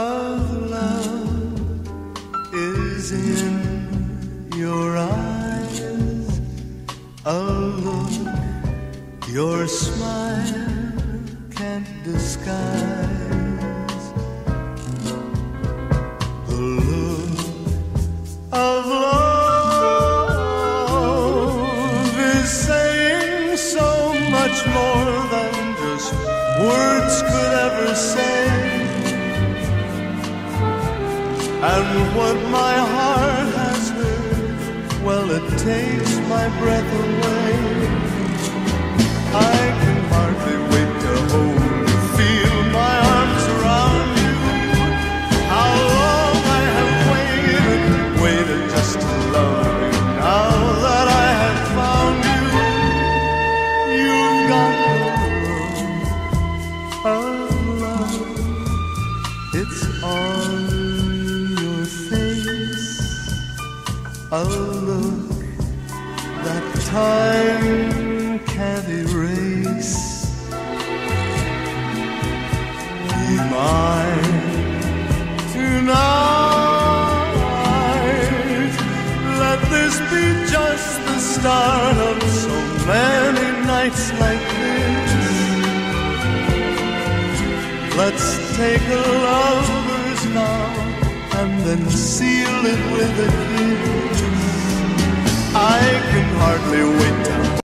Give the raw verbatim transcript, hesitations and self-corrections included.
of love is in your eyes, a look your smile can't disguise. The look of love is saying so much more than just words could ever say. And what my heart has heard, well, it takes my breath away. I can hardly wait to hold you, feel my arms around you. How long I have waited, waited just to love you. Now that I have found you, you've got the look of love. It's on your face, a look that time can't erase. Be mine tonight. Let this be just the start of so many nights like this. Let's take a lover's vow and then seal it with a kiss. I can hardly wait till